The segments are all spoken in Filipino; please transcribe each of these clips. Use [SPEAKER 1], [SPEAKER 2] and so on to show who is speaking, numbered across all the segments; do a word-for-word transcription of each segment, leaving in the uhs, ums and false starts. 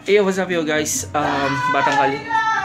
[SPEAKER 1] Hey, what's up yo guys? Um, Batang Kal.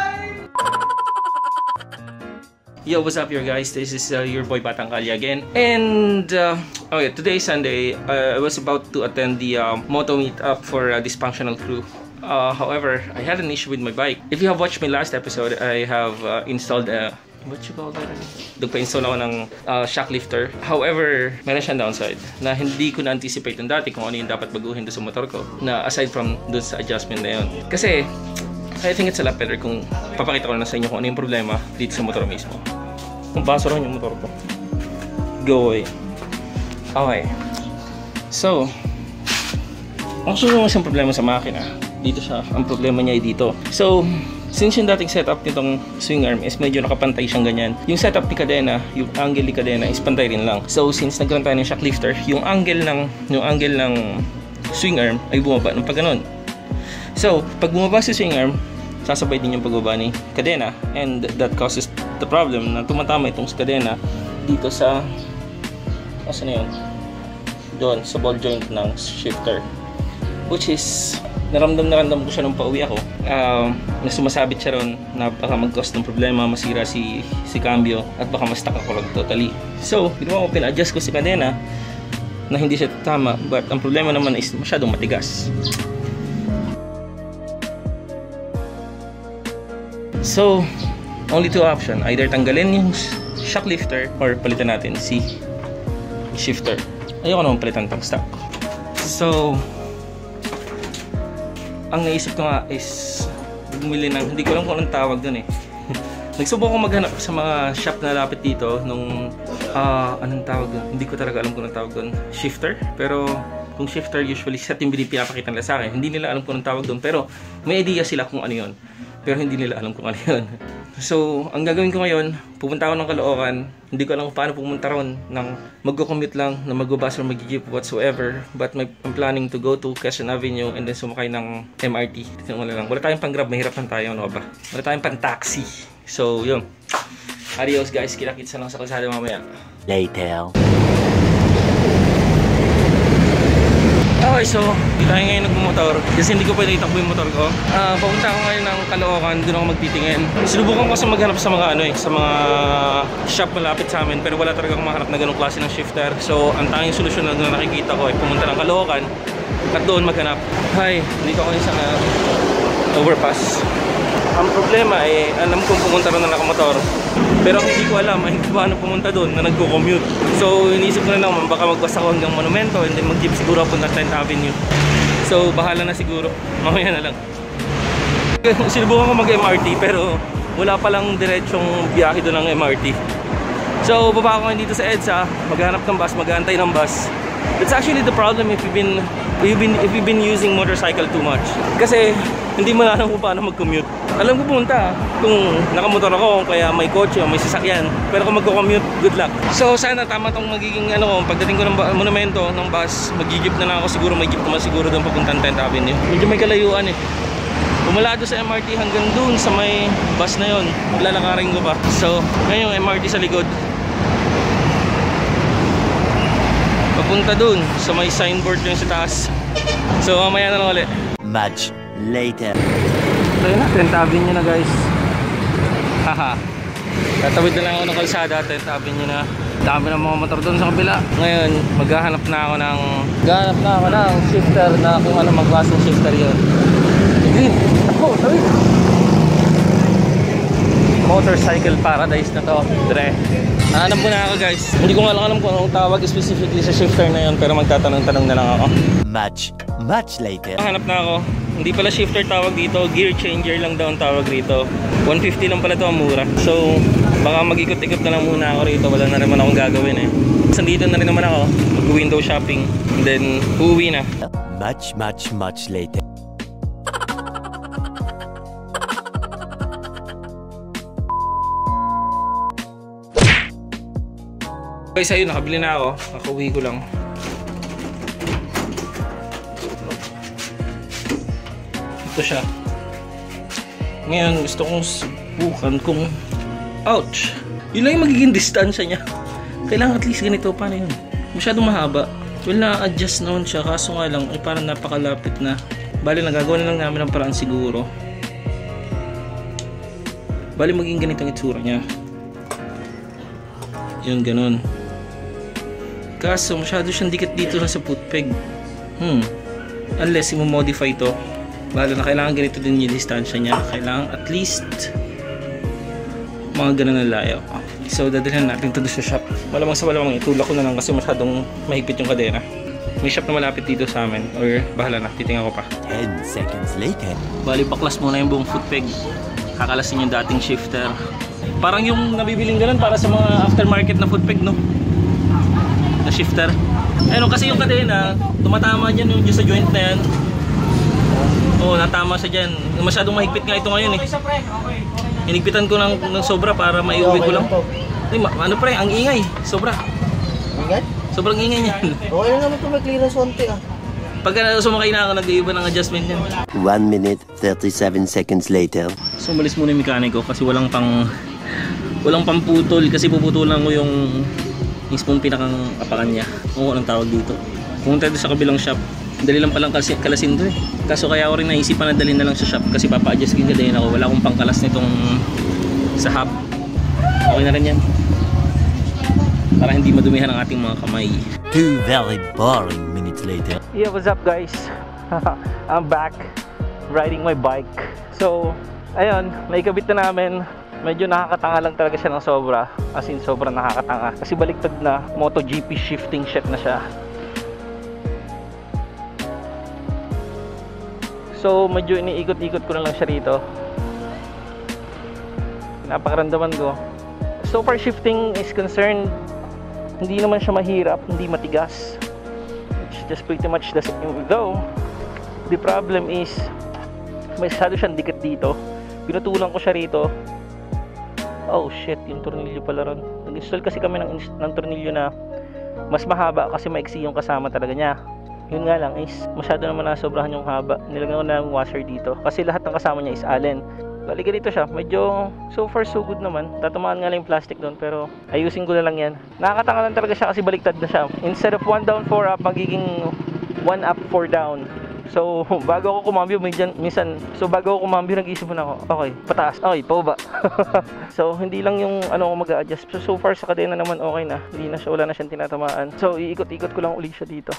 [SPEAKER 1] Yo, what's up yo guys? This is uh, your boy Batang Kal again. And uh, okay, today is Sunday. Uh, I was about to attend the uh, moto meetup for uh, Dysfunctional Crew. Uh, however, I had an issue with my bike. If you have watched my last episode, I have uh, installed a what you call that? Nagpa-install ako ng uh, shock lifter. However, meron siyang downside na hindi ko na-anticipate ng dati kung ano yung dapat baguhin doon sa motor ko. Na aside from doon sa adjustment na yun. Kasi, I think it's a lot better kung papakita ko na sa inyo kung ano yung problema dito sa motor mismo. Kung baso rin yung motor ko. Go away. Okay. So, ang sunod yung problema sa makina. Dito siya. Ang problema niya ay dito. So, since yung dating setup nitong swing arm is medyo nakapantay siyang ganyan, yung setup ni kadena, yung angle ni kadena is pantay rin lang. So since nagkaroon tayo ng shock lifter, yung angle ng yung angle ng swing arm ay bumaba ng pagganon. So pag bumaba si swing arm, sasabay din yung pagbaba ni kadena, and that causes the problem na tumatama itong kadena dito sa asa na yun? Doon sa ball joint ng shifter, which is naramdam na ramdam ko siya nung pauwi ako. Uh, na sumasabit siya ron na baka mag-cause ng problema, masira si, si cambio at baka ma-stuck ako lang totally. So, ginawa ko, pina-adjust ko si kadena na hindi siya tama, but ang problema naman is masyadong matigas. So, only two option, either tanggalin yung shock lifter or palitan natin si shifter. Ayoko naman palitan pang stock. So, ang naisip ko nga is bumili ng, hindi ko alam kung anong tawag dun eh. Nagsubok ko maghanap sa mga shop na lapit dito nung uh, anong tawag dun, hindi ko talaga alam kung anong tawag dun, shifter. Pero kung shifter, usually set yung pinapakita nila sa akin, hindi nila alam kung anong tawag dun, pero may idea sila kung ano yun, pero hindi nila alam kung ano yun. So, ang gagawin ko ngayon, pupunta ako ng Caloocan. Hindi ko alam kung paano pumunta ron, ng mag-commute lang, na mag-bus or mag-jeep whatsoever. But my, I'm planning to go to Quezon Avenue and then sumakay ng M R T. Wala lang. Wala tayong pang-grab, mahirap lang tayo, ano ba? Wala tayong pang-taxi. So, yun. Adios guys, kita-kitsa lang sa kalsada mamaya.
[SPEAKER 2] Later.
[SPEAKER 1] Okay, so, di tayo ngayon nagmumotor kasi hindi ko pwede itakbo yung motor ko. Uh, papunta ako ngayon ng Caloocan, doon ako magtitingin. Sinubukan ko kasi maghanap sa mga ano eh, sa mga shop malapit sa amin, pero wala talaga akong mahanap na ganong klase ng shifter. So, ang tanging solusyon na nakikita ko ay pumunta ng Caloocan at doon maghanap. Hi, dito ako sa uh, overpass. Ang problema eh, alam kong pumunta rin na nakamotor, pero hindi ko alam ay paano pumunta doon na nagko-commute. So inisip ko na lang, baka magbasa ko hanggang Monumento and then mag-jeep siguro punta tenth Avenue. So bahala na siguro, mamaya na lang. Sinubukan ko mag-M R T pero wala palang diretsong biyahe doon ng M R T. So baba ako dito sa EDSA, maghanap ng bus, mag-aantay ng bus. That's actually the problem if you've been, if you've been, if you've been using motorcycle too much. Kasi hindi mo alam kung paano mag-commute. Alam ko pumunta kung nakamotor ako, kaya may kotse o may sasakyan. Pero kung mag-commute, good luck. So sana tama tong magiging ano, pagdating ko ng Monumento, ng bus, mag-jeep na lang ako siguro, may jeep naman siguro doon papuntang tenth Avenue. Medyo may kalayuan eh. Umala doon sa M R T hanggang doon sa may bus na yon. Maglalakarin ko pa. So ngayon yung M R T sa likod. Papunta doon sa may signboard yung sa taas. So mamaya na lang ulit.
[SPEAKER 2] Much later.
[SPEAKER 1] So yun na, tenth Avenue na guys. Haha. Tatawid na lang ako ng kalsada, tenth Avenue na. Dami ng mga motor doon sa kabila. Ngayon, maghahanap na ako ng Maghahanap na ako ng shifter na kung ano mag-klaseng shifter yun. Green! Ako, tawid! Motorcycle paradise na to, Dre. Nahanap mo na ako guys. Hindi ko nga lang alam kung anong tawag specifically sa shifter na yun, pero magtatanong-tanong na lang ako.
[SPEAKER 2] Much, much later.
[SPEAKER 1] Hanap na ako. Hindi pala shifter tawag dito, gear changer lang daw ang tawag rito. one fifty lang pala ito, ang mura. So, baka mag-ikot-ikot na lang muna ako rito. Wala na naman akong gagawin eh. Sandito na rin naman ako, mag-window shopping. And then, uuwi na.
[SPEAKER 2] Much, much, much later.
[SPEAKER 1] Guys, ayun, nakabili na ako. Nakauwi ko lang. Ito siya. Ngayon, gusto kong subukan kung ouch! Yun lang yung magiging distansya niya. Kailangan at least ganito. Paano yun? Masyadong mahaba. Well, na-adjust naman siya. Kaso nga lang, eh, parang napakalapit na. Bali, nagagawa na lang namin ang paraan siguro. Bali, maging ganitong itsura niya. Yung ganun. Kaso, masyado siyang dikit dito sa foot peg. Hmm. Unless, i-modify to. Bali na kailangan ganito din yung distansya niya. Kailangan at least mga ganun na layo. So, dadalhin natin ito sa shop. Malamang sa malamang itulak ko na lang kasi masyadong mahigpit yung kadena. May shop na malapit dito sa amin. Or bahala na, titingnan ko pa.
[SPEAKER 2] ten seconds later.
[SPEAKER 1] Bali, baklas muna yung buong foot peg. Kakalasin yung dating shifter. Parang yung nabibiling ganun para sa mga aftermarket na foot peg, no? Na shifter. Ayun, kasi yung kadena, tumatama dyan yung sa joint na yan. Oo, oh, natama siya dyan. Masyadong mahigpit nga ito ngayon eh. Hinigpitan ko ng, ng sobra para maiuwi ko lang. Ay, ma ano pre, ang ingay. Sobra.
[SPEAKER 3] Ingay?
[SPEAKER 1] Sobrang ingay niyan.
[SPEAKER 3] Okay lang naman ito, may clearance konti ah.
[SPEAKER 1] Pagka sumakay na ako, nag-iiba ng adjustment yan.
[SPEAKER 2] one minute thirty-seven seconds later.
[SPEAKER 1] So, umalis muna yung mekaniko kasi walang pang walang pamputol kasi puputulan ko yung mismong pinakang apakan niya. Kung anong tawag dito. Pumunta dito sa kabilang shop. Dali lang palang kalasin to eh. Kaso kaya ako rin naisipan na dalhin na lang sa shop kasi papa-adjust ko din ako. Wala akong pangkalas nitong sa hub. Okay na rin yan. Para hindi madumihan ang ating mga kamay.
[SPEAKER 2] Two very boring minutes later.
[SPEAKER 1] Yeah, what's up guys? I'm back riding my bike. So, ayun, may kabit na namin. Medyo nakakatanga lang talaga siya ng sobra. As in, sobrang nakakatanga. Kasi baliktad na MotoGP shifting set na siya. So, medyo iniikot-ikot ko na lang siya rito. Napakaramdaman ko. So far, shifting is concerned, hindi naman siya mahirap, hindi matigas. It's just pretty much the same. Though, the problem is, masyado siyang dikit dito. Pinutulang ko siya rito. Oh shit, yung tornilyo pala ron. Nag-install kasi kami ng, ng tornilyo na mas mahaba kasi maiksi yung kasama talaga niya. Yun nga lang is, masyado naman nasobrahan yung haba. Nilagyan ko na yung washer dito. Kasi lahat ng kasama niya is allen. Bali ganito siya, medyo so far so good naman. Tatamaan nga lang yung plastic doon pero ayusin ko na lang yan. Nakakatanga lang talaga siya kasi baliktad na siya. Instead of one down, four up, magiging one up, four down. So bago ako kumambyo, minsan, minsan so bago ako kumambyo, nag-iisip na ako, okay, pataas, okay, pababa. So hindi lang yung ano ko mag-a-adjust. So, so far sa kadena naman okay na. Hindi na siya, wala na siyang tinatamaan. So iikot-ikot ko lang uli siya dito.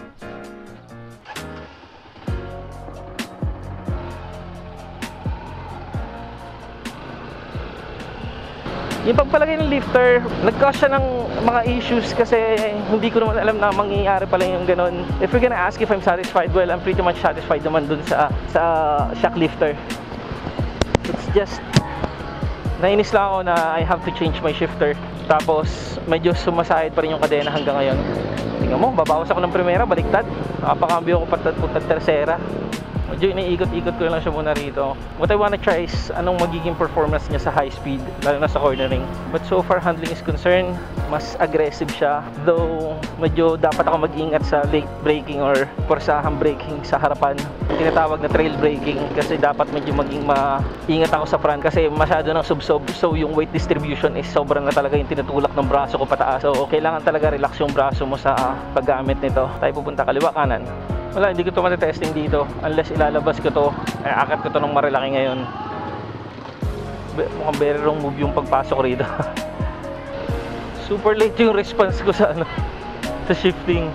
[SPEAKER 1] Yung pagpalagay ng lifter, nag-cause siya ng mga issues kasi hindi ko naman alam na mangyayari pala yung ganun. If you're gonna ask if I'm satisfied, well, I'm pretty much satisfied naman dun sa, sa shock lifter. It's just, nainis lang ako na I have to change my shifter. Tapos, medyo sumasahid pa rin yung kadena hanggang ngayon. Tingnan mo, babawas ako ng primera, baliktad. Nakapakambyo ko patad-putad tersera. Medyo iniikot-ikot ko lang siya muna rito. What I wanna try is anong magiging performance niya sa high speed, lalo na sa cornering. But so far handling is concerned, mas aggressive siya. Though medyo dapat ako mag-ingat sa late braking or porsahang braking sa harapan. Tinatawag na trail braking kasi dapat medyo maging maingat ako sa front kasi masyado ng sub-sub. So yung weight distribution is sobrang na talaga yung tinutulak ng braso ko pataas. So kailangan talaga relax yung braso mo sa uh, paggamit nito. Tayo pupunta kaliwa, kanan. Wala, hindi ko ito matitesting dito unless ilalabas ko to. Ay, akat ko to ng marilaki ngayon. Mukhang very wrong move yung pagpasok rito. Super late yung response ko sa ano, sa shifting.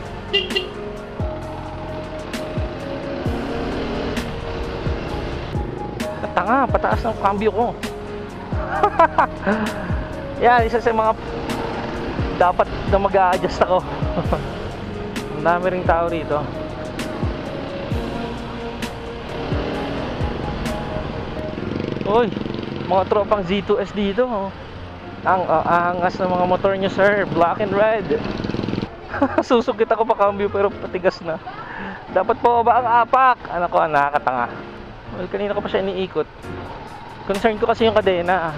[SPEAKER 1] Tanga, pataas ng cambio ko. Yan, isa sa mga dapat na mag-a-adjust ako. Ang dami ring tao rito. Uy, mga tropang Z two S dito, oh. Ang uh, angas ng mga motor nyo, sir. Black and red. Susukit ako pa cambio pero patigas na. Dapat po ba ang apak? Ano ko, nakakatanga. Well, kanina ko pa siya iniikot. Concern ko kasi yung kadena.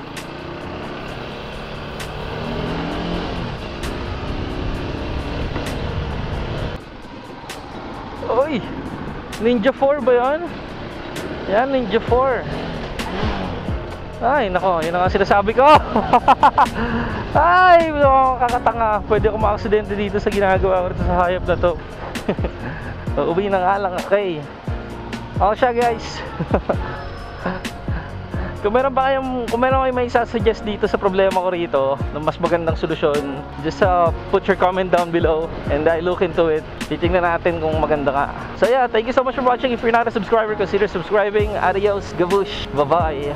[SPEAKER 1] Uy, Ninja four ba yun? Yan, Ninja four. Ay, nako, yun ang sinasabi ko. Ay, kakatanga. Pwede ako ma-aksidente dito sa ginagawa ko dito sa hayop na to. Uuwi na nga lang, okay. Ako siya guys. Kung meron ba kayong, kung meron kayong may isa-suggest dito sa problema ko rito ng mas magandang solusyon, just uh, put your comment down below and I look into it. Titingnan natin kung maganda ka. So yeah, thank you so much for watching. If you're not a subscriber, consider subscribing. Adios, gabush, bye-bye.